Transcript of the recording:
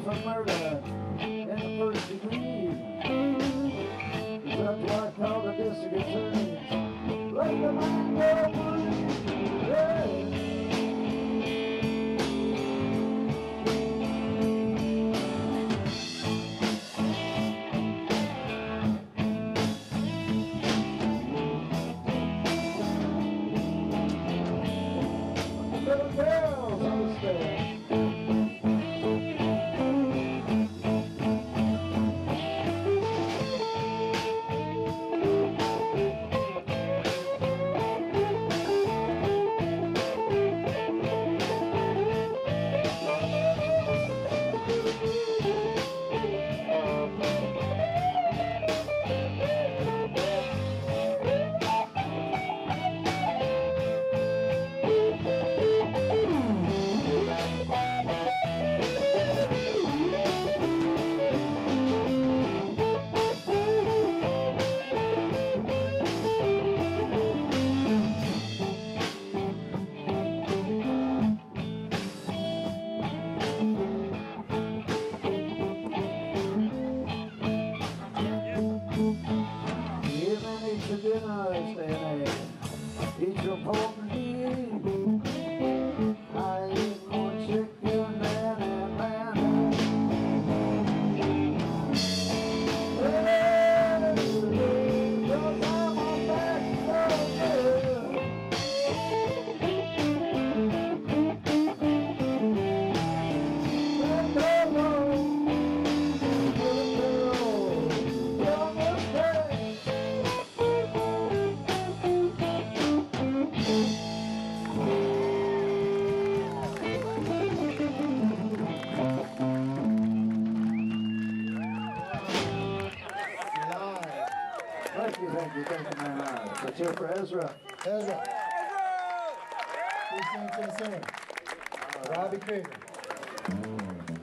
for murder in the first degree. That's what I call the district attorney. Let the man go free. Yeah. Little girls on the stage. Eat your pork and beans. I eat more chicken than a man. Hey, because I'm on back so good. And go home with a girl from the States. Thank you very much. Let's hear for Ezra. Ezra. Please sing to the singer. Robby Krieger.